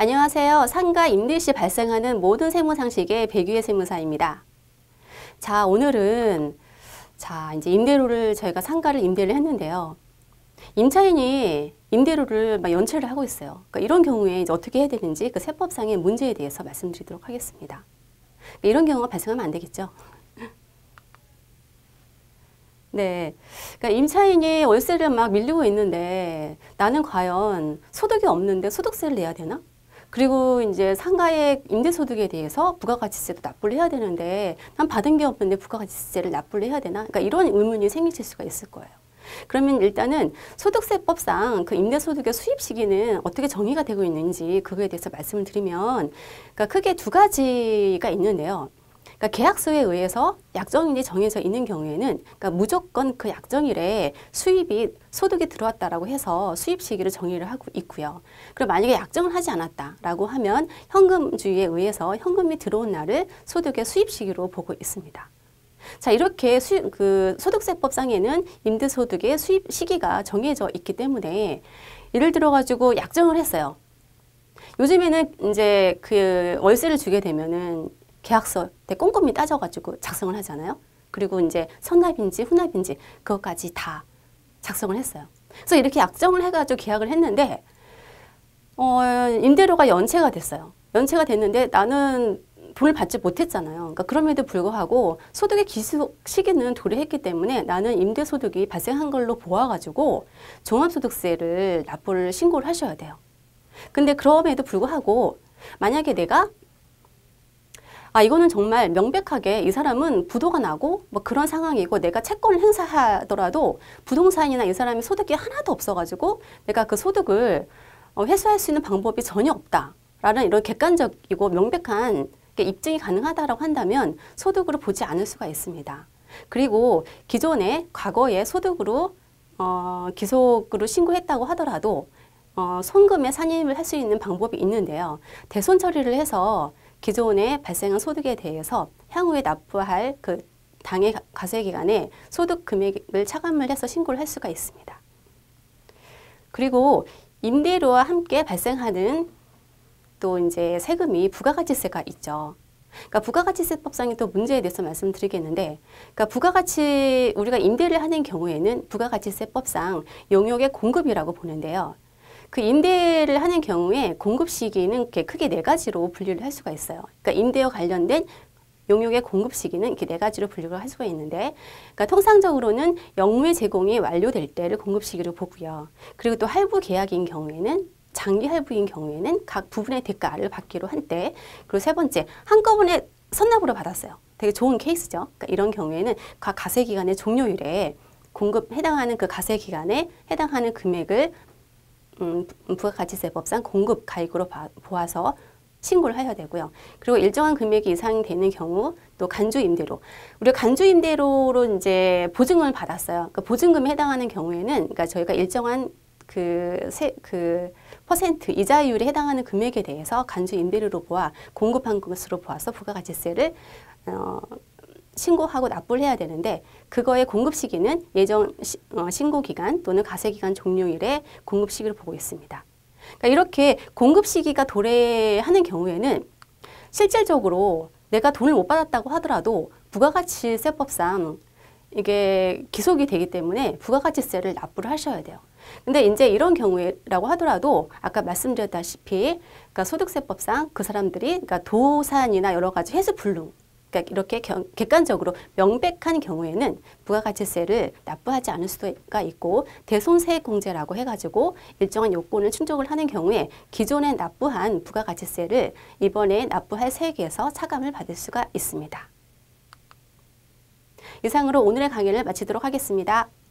안녕하세요. 상가 임대 시 발생하는 모든 세무상식의 백유의 세무사입니다. 자, 오늘은 이제 임대료를 저희가 상가를 임대를 했는데요. 임차인이 임대료를 막 연체를 하고 있어요. 그러니까 이런 경우에 이제 어떻게 해야 되는지 그 세법상의 문제에 대해서 말씀드리도록 하겠습니다. 그러니까 이런 경우가 발생하면 안 되겠죠. 네, 그러니까 임차인이 월세를 막 밀리고 있는데 나는 과연 소득이 없는데 소득세를 내야 되나? 그리고 이제 상가의 임대소득에 대해서 부가가치세도 납부를 해야 되는데 난 받은 게 없는데 부가가치세를 납부를 해야 되나? 그러니까 이런 의문이 생기실 수가 있을 거예요. 그러면 일단은 소득세법상 그 임대소득의 수입 시기는 어떻게 정의가 되고 있는지 그거에 대해서 말씀을 드리면, 그러니까 크게 두 가지가 있는데요. 그러니까 계약서에 의해서 약정일이 정해져 있는 경우에는 그러니까 무조건 그 약정일에 소득이 들어왔다라고 해서 수입 시기를 정의를 하고 있고요. 그리고 만약에 약정을 하지 않았다라고 하면 현금주의에 의해서 현금이 들어온 날을 소득의 수입 시기로 보고 있습니다. 자, 이렇게 소득세법상에는 임대소득의 수입 시기가 정해져 있기 때문에 예를 들어 가지고 약정을 했어요. 요즘에는 이제 그 월세를 주게 되면은 계약서 때 꼼꼼히 따져가지고 작성을 하잖아요. 그리고 이제 선납인지 후납인지 그것까지 다 작성을 했어요. 그래서 이렇게 약정을 해가지고 계약을 했는데 임대료가 연체가 됐어요. 연체가 됐는데 나는 돈을 받지 못했잖아요. 그러니까 그럼에도 불구하고 소득의 기속 시기는 도래했기 때문에 나는 임대소득이 발생한 걸로 보아가지고 종합소득세를 납부를 신고를 하셔야 돼요. 근데 그럼에도 불구하고 만약에 내가 이거는 정말 명백하게 이 사람은 부도가 나고 뭐 그런 상황이고 내가 채권을 행사하더라도 부동산이나 이 사람이 소득이 하나도 없어가지고 내가 그 소득을 회수할 수 있는 방법이 전혀 없다라는 이런 객관적이고 명백한 입증이 가능하다라고 한다면 소득으로 보지 않을 수가 있습니다. 그리고 기존에 과거에 소득으로 기속으로 신고했다고 하더라도 손금에 산입을 할 수 있는 방법이 있는데요. 대손 처리를 해서 기존에 발생한 소득에 대해서 향후에 납부할 그 당해 과세기간에 소득 금액을 차감을 해서 신고를 할 수가 있습니다. 그리고 임대료와 함께 발생하는 또 이제 세금이 부가가치세가 있죠. 그러니까 부가가치세법상의 또 문제에 대해서 말씀드리겠는데, 그러니까 우리가 임대를 하는 경우에는 부가가치세법상 용역의 공급이라고 보는데요. 그 임대를 하는 경우에 공급 시기는 이렇게 크게 네 가지로 분류를 할 수가 있어요. 그러니까 임대와 관련된 용역의 공급 시기는 이렇게 네 가지로 분류를 할 수가 있는데, 그러니까 통상적으로는 영무의 제공이 완료될 때를 공급 시기로 보고요. 그리고 또 할부 계약인 경우에는 장기 할부인 경우에는 각 부분의 대가를 받기로 한 때, 그리고 세 번째 한꺼번에 선납으로 받았어요. 되게 좋은 케이스죠. 그러니까 이런 경우에는 각 과세기간의 종료일에 해당하는 그 과세기간에 해당하는 금액을 부가가치세법상 공급 가액으로 보아서 신고를 해야 되고요. 그리고 일정한 금액이 이상 되는 경우 또 간주임대료. 우리가 간주임대료로 이제 보증금을 받았어요. 그 보증금에 해당하는 경우에는 그러니까 저희가 일정한 그 퍼센트 이자율에 해당하는 금액에 대해서 간주임대료로 보아 공급한 것으로 보아서 부가가치세를 신고하고 납부를 해야 되는데, 그거의 공급 시기는 예정 신고 기간 또는 과세 기간 종료일에 공급 시기를 보고 있습니다. 그러니까 이렇게 공급 시기가 도래하는 경우에는 실질적으로 내가 돈을 못 받았다고 하더라도 부가가치세법상 이게 기속이 되기 때문에 부가가치세를 납부를 하셔야 돼요. 근데 이제 이런 경우라고 하더라도 아까 말씀드렸다시피 그러니까 소득세법상 그 사람들이 그러니까 도산이나 여러 가지 회수불능, 그러니까 이렇게 객관적으로 명백한 경우에는 부가가치세를 납부하지 않을 수가 있고, 대손세액공제라고 해가지고 일정한 요건을 충족을 하는 경우에 기존에 납부한 부가가치세를 이번에 납부할 세액에서 차감을 받을 수가 있습니다. 이상으로 오늘의 강의를 마치도록 하겠습니다.